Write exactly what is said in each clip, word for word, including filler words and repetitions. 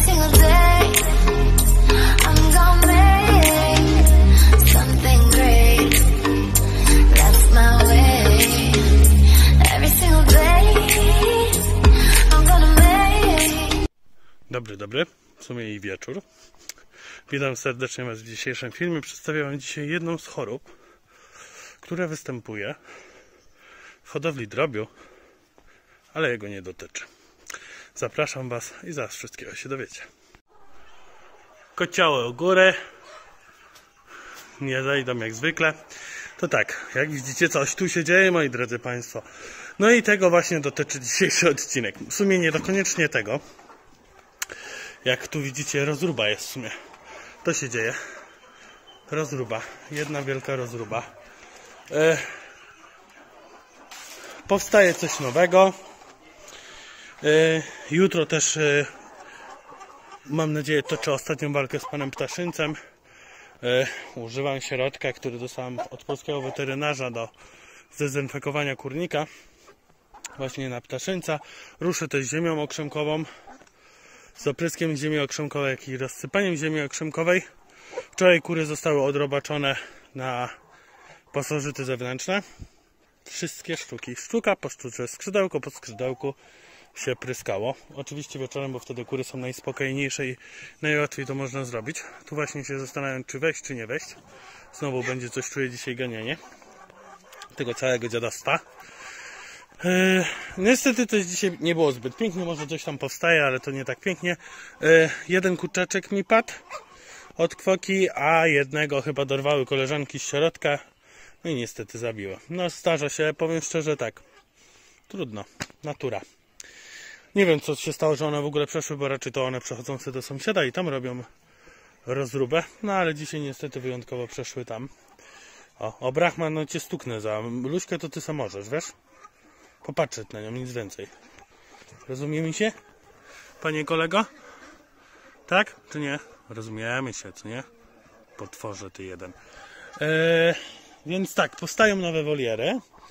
single day I'm gonna make something great. That's my way. Every single day I'm gonna make. Dobry, dobry. W sumie i wieczór. Witam serdecznie Was w dzisiejszym filmie. Przedstawiam Wam dzisiaj jedną z chorób, która występuje w hodowli drobiu, ale jego nie dotyczy. Zapraszam Was i zaraz wszystkiego się dowiecie. Kocioły u góry. Nie zajdą jak zwykle. To tak, jak widzicie, coś tu się dzieje, moi drodzy Państwo. No i tego właśnie dotyczy dzisiejszy odcinek. W sumie nie dokoniecznie tego. Jak tu widzicie, rozruba jest w sumie. To się dzieje. Rozruba. Jedna wielka rozruba. E, powstaje coś nowego. E, jutro też e, mam nadzieję toczę ostatnią walkę z panem Ptaszyńcem. E, używam środka, który dostałem od polskiego weterynarza do zdezynfekowania kurnika. Właśnie na Ptaszyńca. Ruszę też ziemią okrzemkową. Z opryskiem ziemi okrzemkowej, jak i rozsypaniem ziemi okrzemkowej. Wczoraj kury zostały odrobaczone na pasożyty zewnętrzne. Wszystkie sztuki. Sztuka po sztuce, skrzydełko po skrzydełku się pryskało. Oczywiście wieczorem, bo wtedy kury są najspokojniejsze i najłatwiej to można zrobić. Tu właśnie się zastanawiam, czy wejść, czy nie wejść. Znowu będzie coś, czuję dzisiaj ganianie tego całego dziadostwa. Yy, niestety to dzisiaj nie było zbyt pięknie, może coś tam powstaje, ale to nie tak pięknie. Yy, jeden kurczaczek mi padł od kwoki, a jednego chyba dorwały koleżanki z środka. No i niestety zabiły. No zdarza się, powiem szczerze tak. Trudno, natura. Nie wiem, co się stało, że one w ogóle przeszły, bo raczej to one przechodzące do sąsiada i tam robią rozróbę. No ale dzisiaj niestety wyjątkowo przeszły tam. O, o Brachman, no cię stuknę za Luśkę, to ty sam możesz, wiesz? Popatrzeć na nią, nic więcej. Rozumiemy się? Panie kolego? Tak? Czy nie? Rozumiemy się, czy nie? Potworze ty jeden. Eee, więc tak, powstają nowe woliery.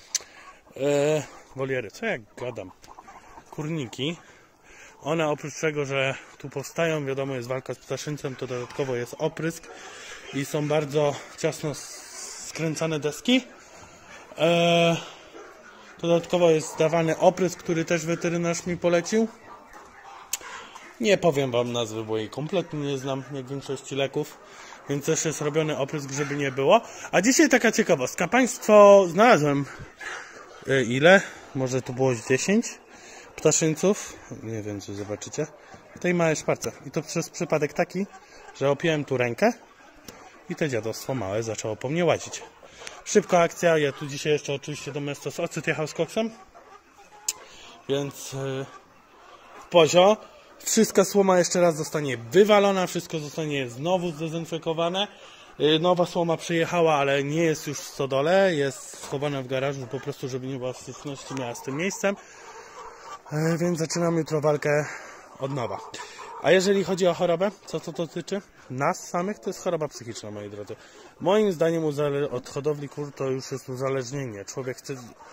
Eee, woliery, co jak gadam? Kurniki. One oprócz tego, że tu powstają, wiadomo, jest walka z ptaszyńcem, to dodatkowo jest oprysk i są bardzo ciasno skręcane deski. Eee, Dodatkowo jest dawany oprysk, który też weterynarz mi polecił. Nie powiem Wam nazwy, bo jej kompletnie nie znam, jak w większości leków. Więc też jest robiony oprysk, żeby nie było. A dzisiaj taka ciekawostka. Państwo znalazłem yy, ile? Może to było dziesięć ptaszyńców. Nie wiem, czy zobaczycie. W tej małej szparce. I to przez przypadek taki, że opiłem tu rękę i to dziadostwo małe zaczęło po mnie łazić. Szybka akcja, ja tu dzisiaj jeszcze oczywiście domestos ocet jechał z koksem, więc yy, pozio, wszystka słoma jeszcze raz zostanie wywalona, wszystko zostanie znowu zdezynfekowane, yy, nowa słoma przyjechała, ale nie jest już w stodole, jest schowana w garażu po prostu, żeby nie była styczności miała z tym miejscem, yy, więc zaczynam jutro walkę od nowa. A jeżeli chodzi o chorobę, co to dotyczy? Nas samych, to jest choroba psychiczna, moi drodzy. Moim zdaniem od hodowli kur to już jest uzależnienie. Człowiek chce...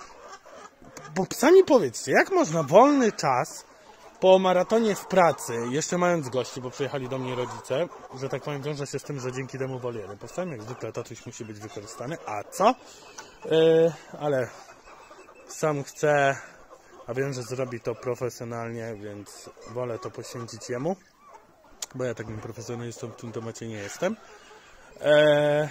Bo sami powiedzcie, jak można wolny czas po maratonie w pracy, jeszcze mając gości, bo przyjechali do mnie rodzice, że tak powiem, wiąże się z tym, że dzięki temu woliery powstają, jak zwykle tatuś musi być wykorzystany. A co? Yy, ale sam chcę... A wiem, że zrobi to profesjonalnie, więc wolę to poświęcić jemu. Bo ja takim profesjonalistą w tym temacie nie jestem. Eee...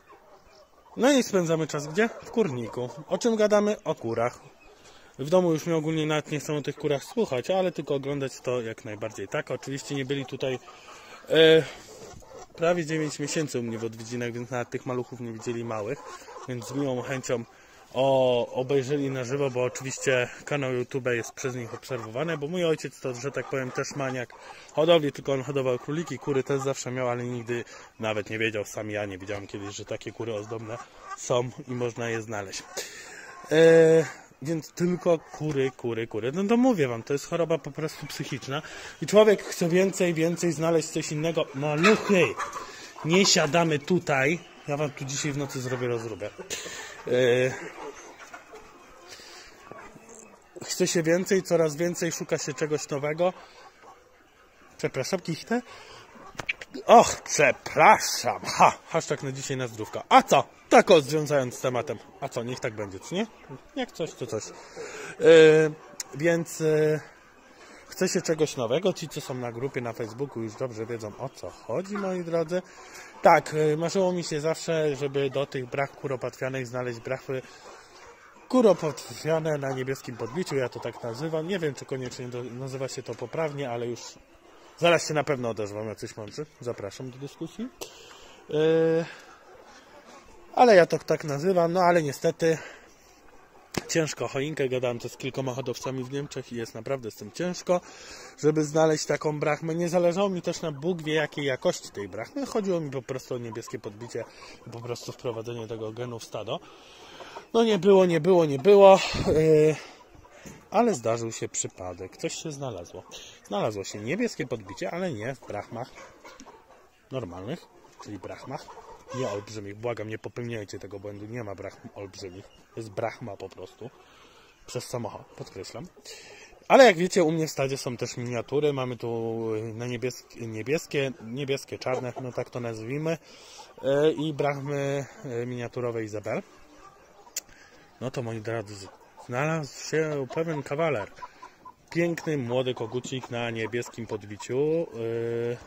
No i spędzamy czas gdzie? W kurniku. O czym gadamy? O kurach. W domu już mnie ogólnie nawet nie chcą o tych kurach słuchać, ale tylko oglądać to jak najbardziej tak. Oczywiście nie byli tutaj e... prawie dziewięć miesięcy u mnie w odwiedzinach, więc nawet tych maluchów nie widzieli małych. Więc z miłą chęcią O, obejrzeli na żywo, bo oczywiście kanał YouTube jest przez nich obserwowany, bo mój ojciec to, że tak powiem, też maniak hodowli, tylko on hodował króliki, kury też zawsze miał, ale nigdy nawet nie wiedział, sam ja nie wiedziałem kiedyś, że takie kury ozdobne są i można je znaleźć. Eee, więc tylko kury, kury, kury. No to mówię Wam, to jest choroba po prostu psychiczna i człowiek chce więcej, więcej znaleźć coś innego. Maluchy, nie siadamy tutaj, ja Wam tu dzisiaj w nocy zrobię rozróbę. Eee, chce się więcej, coraz więcej, szuka się czegoś nowego. Przepraszam, kichnę. Och, przepraszam. Ha, hashtag na dzisiaj na zdrówka. A co? Tak o, związając z tematem. A co, niech tak będzie, czy nie? Jak coś, to coś. Yy, więc yy, chcecie czegoś nowego? Ci, co są na grupie na Facebooku, już dobrze wiedzą, o co chodzi, moi drodzy. Tak, yy, marzyło mi się zawsze, żeby do tych brach kuropatwianych znaleźć brachy kuropatwiane na niebieskim podbiciu. Ja to tak nazywam. Nie wiem, czy koniecznie do, nazywa się to poprawnie, ale już zaraz się na pewno odezwą jacyś mądrzy. Zapraszam do dyskusji. Yy, ale ja to tak nazywam, no ale niestety ciężko choinkę. Gadałem to z kilkoma hodowcami w Niemczech i jest naprawdę z tym ciężko, żeby znaleźć taką brachmę. Nie zależało mi też na Bóg wie jakiej jakości tej brachmy. Chodziło mi po prostu o niebieskie podbicie i po prostu wprowadzenie tego genu w stado. No nie było, nie było, nie było. Yy, ale zdarzył się przypadek. Coś się znalazło. Znalazło się niebieskie podbicie, ale nie w brachmach normalnych, czyli brachmach, nie olbrzymich. Błagam, nie popełniajcie tego błędu. Nie ma brachm olbrzymich. Jest brachma po prostu. Przez samochód, podkreślam. Ale jak wiecie, u mnie w stadzie są też miniatury. Mamy tu na niebieskie, niebieskie, niebieskie czarne, no tak to nazwijmy. Yy, I brachmy miniaturowe Izabel. No to moi drodzy, znalazł się pewien kawaler. Piękny, młody kogucik na niebieskim podbiciu yy,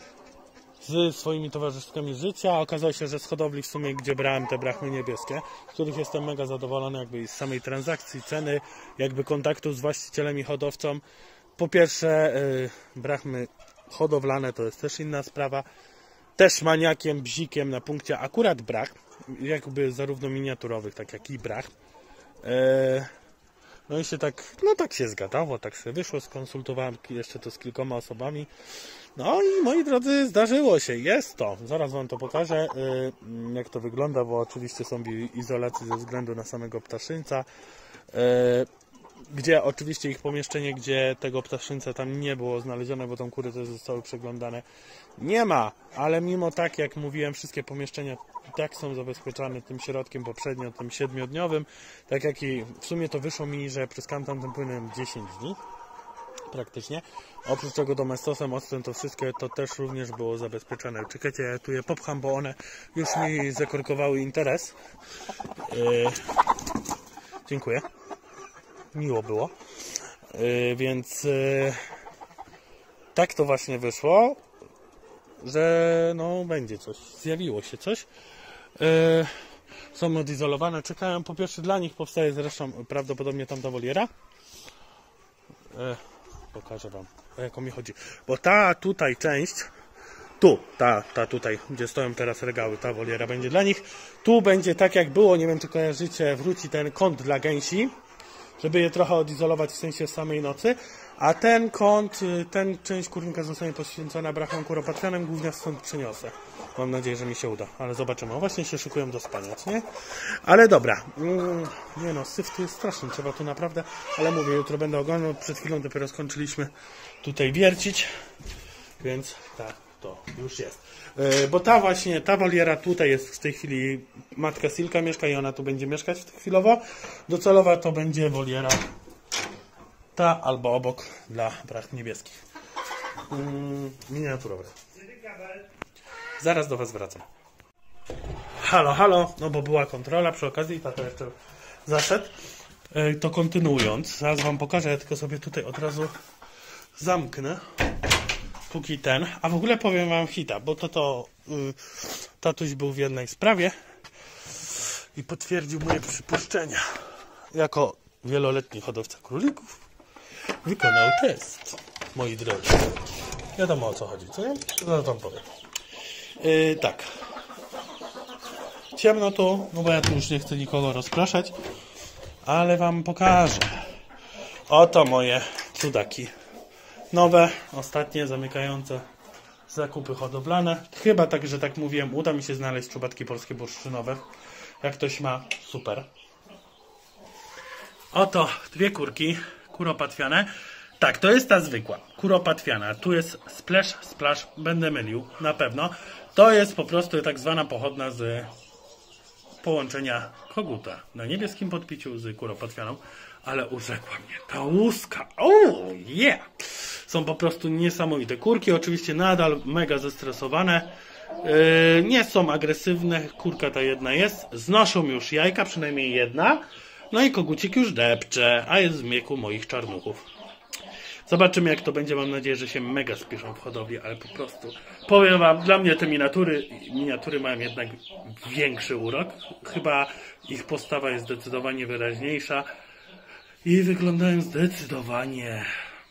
z swoimi towarzyszkami życia. Okazało się, że z hodowli w sumie, gdzie brałem te brachmy niebieskie, z których jestem mega zadowolony jakby z samej transakcji, ceny, jakby kontaktu z właścicielem i hodowcą. Po pierwsze yy, brachmy hodowlane to jest też inna sprawa. Też maniakiem, bzikiem na punkcie akurat brach, jakby zarówno miniaturowych, tak jak i brach. Eee, no i się tak, no tak się zgadało, tak się wyszło, skonsultowałem jeszcze to z kilkoma osobami. No i moi drodzy, zdarzyło się, jest to. Zaraz wam to pokażę, eee, jak to wygląda, bo oczywiście są w izolacji ze względu na samego ptaszyńca. Eee, Gdzie oczywiście ich pomieszczenie, gdzie tego ptaszyńca tam nie było znalezione, bo tam kury też zostały przeglądane, nie ma, ale mimo tak, jak mówiłem, wszystkie pomieszczenia tak są zabezpieczane tym środkiem poprzednio, tym siedmiodniowym, tak jak i w sumie to wyszło mi, że pryskałem tam tym płynem dziesięć dni praktycznie. Oprócz tego domestosem, octem, to wszystko to też również było zabezpieczone. Czekajcie, ja tu je popcham, bo one już mi zakorkowały interes. Yy, dziękuję. Miło było. Yy, więc yy, tak to właśnie wyszło, że no będzie coś. Zjawiło się coś. Yy, są odizolowane. Czekałem, po pierwsze dla nich powstaje zresztą prawdopodobnie tamta woliera. Yy, pokażę wam, o jaką mi chodzi. Bo ta tutaj część, tu, ta, ta tutaj, gdzie stoją teraz regały, ta woliera będzie dla nich. Tu będzie tak jak było, nie wiem czy kojarzycie, wróci ten kąt dla gęsi, żeby je trochę odizolować w sensie samej nocy, a ten kąt, ten część kurnika zostanie poświęcona brachom kuropatwianym, głównie stąd przyniosę. Mam nadzieję, że mi się uda, ale zobaczymy. O, właśnie się szykują do spania, nie? Ale dobra. Mm, nie no, syf tu jest straszny, trzeba tu naprawdę, ale mówię, jutro będę oglądał, przed chwilą dopiero skończyliśmy tutaj wiercić, więc tak, to już jest. Yy, bo ta właśnie, ta woliera tutaj jest w tej chwili, matka Silka mieszka i ona tu będzie mieszkać chwilowo. Docelowa to będzie woliera ta albo obok dla brach niebieskich. Yy, miniaturowych. Zaraz do was wracam. Halo, halo, no bo była kontrola przy okazji, tato jeszcze zaszedł. Yy, to kontynuując, zaraz wam pokażę, ja tylko sobie tutaj od razu zamknę. Póki ten, a w ogóle powiem wam hita, bo to to yy, tatuś był w jednej sprawie i potwierdził moje przypuszczenia. Jako wieloletni hodowca królików wykonał test, moi drodzy. Wiadomo o co chodzi, co nie? Zaraz wam powiem. Yy, tak. Ciemno tu, no bo ja tu już nie chcę nikogo rozpraszać, ale wam pokażę. Oto moje cudaki. Nowe, ostatnie, zamykające zakupy hodowlane. Chyba tak, że tak mówiłem, uda mi się znaleźć czubatki polskie bursztynowe. Jak ktoś ma, super. Oto dwie kurki kuropatwiane. Tak, to jest ta zwykła, kuropatwiana. Tu jest splash, splash, będę mylił, na pewno. To jest po prostu tak zwana pochodna z połączenia koguta na niebieskim podpiciu z kuropatwianą. Ale urzekła mnie ta łuska. Oh, yeah! Są po prostu niesamowite. Kurki oczywiście nadal mega zestresowane. Yy, nie są agresywne. Kurka ta jedna jest. Znoszą już jajka, przynajmniej jedna. No i kogucik już depcze, a jest w wieku moich czarnuchów. Zobaczymy, jak to będzie. Mam nadzieję, że się mega spieszą w hodowli, ale po prostu powiem wam, dla mnie te miniatury, miniatury mają jednak większy urok. Chyba ich postawa jest zdecydowanie wyraźniejsza i wyglądają zdecydowanie...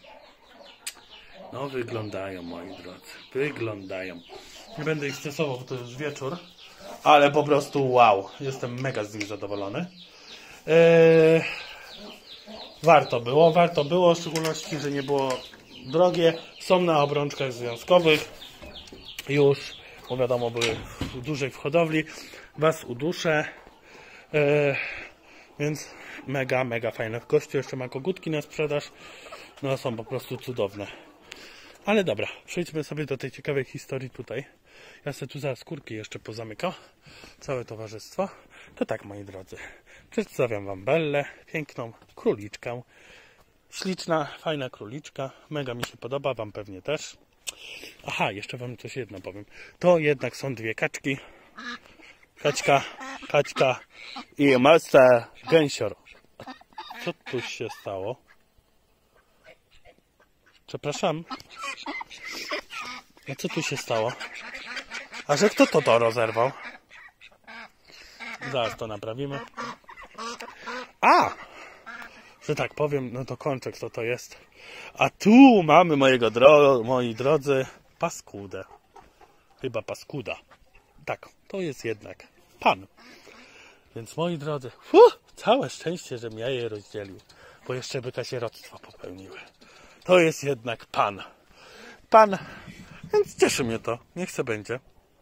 No wyglądają, moi drodzy, wyglądają. Nie będę ich stresował, bo to już wieczór, ale po prostu wow, jestem mega z nich zadowolony. Eee... Warto było, warto było, w szczególności, że nie było drogie. Są na obrączkach związkowych już, bo wiadomo, były dłużej w hodowli. Was uduszę. Eee, więc mega, mega fajne. W gościu jeszcze ma kogutki na sprzedaż. No są po prostu cudowne. Ale dobra, przejdźmy sobie do tej ciekawej historii tutaj. Ja sobie tu zaraz kurki jeszcze pozamykam. Całe towarzystwo. To tak, moi drodzy. Przedstawiam wam Bellę, piękną króliczkę. Śliczna, fajna króliczka. Mega mi się podoba, wam pewnie też. Aha, jeszcze wam coś jedno powiem. To jednak są dwie kaczki. Kaczka, kaczka i master gęsior. Co tu się stało? Przepraszam. A co tu się stało? A że kto to to rozerwał? Zaraz to naprawimy. A! Że tak powiem, no to kończę, kto to jest. A tu mamy mojego dro moi drodzy paskudę. Chyba paskuda. Tak, to jest jednak pan. Więc moi drodzy, fuh, całe szczęście, żebym ja je rozdzielił. Bo jeszcze by kasieroctwo popełniły. To jest jednak pan. Pan. Więc cieszy mnie to. Niech se będzie.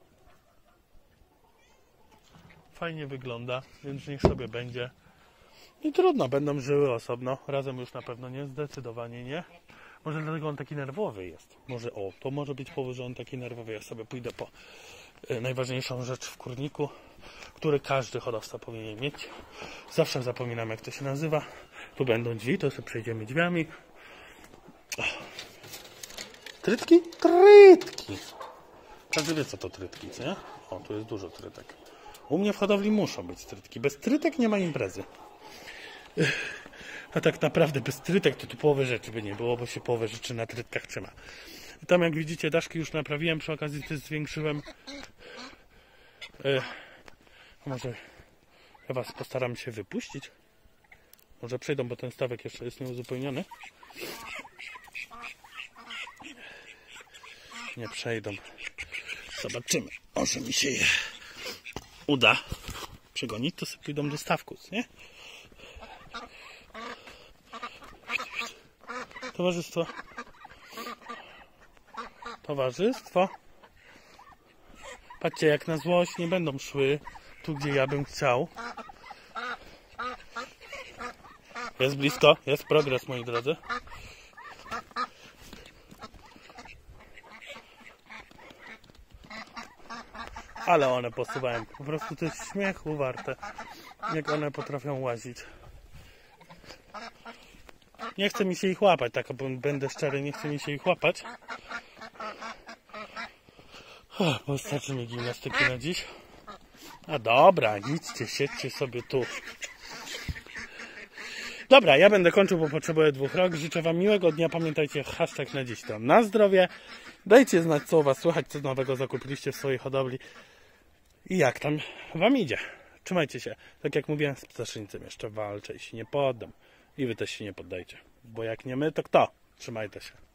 Fajnie wygląda, więc niech sobie będzie. I trudno, będą żyły osobno. Razem już na pewno nie, zdecydowanie nie. Może dlatego on taki nerwowy jest. Może, o, to może być powód, że on taki nerwowy. Ja sobie pójdę po y, najważniejszą rzecz w kurniku, który każdy hodowca powinien mieć. Zawsze zapominam, jak to się nazywa. Tu będą drzwi, to sobie przejdziemy drzwiami. O. Trytki? Trytki! Każdy wie, co to trytki, co nie? O, tu jest dużo trytek. U mnie w hodowli muszą być trytki. Bez trytek nie ma imprezy. A tak naprawdę bez trytek to tu połowy rzeczy by nie było, bo się połowę rzeczy na trytkach trzyma. I tam, jak widzicie, daszki już naprawiłem. Przy okazji też zwiększyłem. Yy, może ja was postaram się wypuścić. Może przejdą, bo ten stawek jeszcze jest nieuzupełniony. Nie przejdą. Zobaczymy. Może mi się je uda przegonić, to sobie pójdą do stawków, nie? Towarzystwo. Towarzystwo. Patrzcie, jak na złość nie będą szły tu, gdzie ja bym chciał. Jest blisko, jest progres, moi drodzy. Ale one posuwają. Po prostu to jest śmiechu warte, jak one potrafią łazić. Nie chce mi się ich łapać, tak będę szczery, nie chce mi się ich łapać. O, postarczy mi gimnastyki na dziś. A dobra, idźcie, siedźcie sobie tu. Dobra, ja będę kończył, bo potrzebuję dwóch rok. Życzę wam miłego dnia. Pamiętajcie, hashtag na dziś to na zdrowie. Dajcie znać, co u was słychać, co nowego zakupiliście w swojej hodowli i jak tam wam idzie. Trzymajcie się. Tak jak mówiłem, z ptaszyńcem jeszcze walczę i się nie poddam. I wy też się nie poddajcie. Bo jak nie my, to kto? Trzymajcie się.